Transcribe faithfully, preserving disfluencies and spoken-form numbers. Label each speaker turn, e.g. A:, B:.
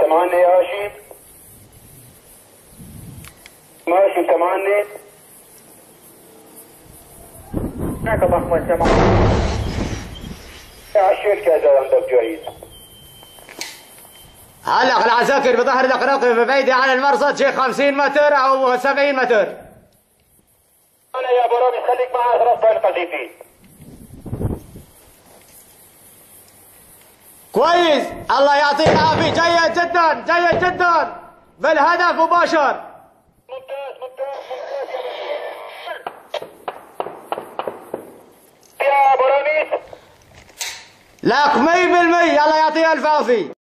A: سامعني يا هاشم؟ ماشي سامعني؟ معك ابو احمد سامعني؟ عشرت كذا عندك جيد.
B: علق العساكر بظهر الأقراق بعيدة عن المرصد شيء خمسين متر أو سبعين متر.
A: أنا يا أبو رامي خليك معي رصد القذيفي.
B: كويس، الله يعطيك العافية، جيد جدا جيد جدا بالهدف مباشر.
A: ممتاز ممتاز ممتاز يا أبو رامي.
B: لك مية بالمية، الله يعطيه ألف عافية.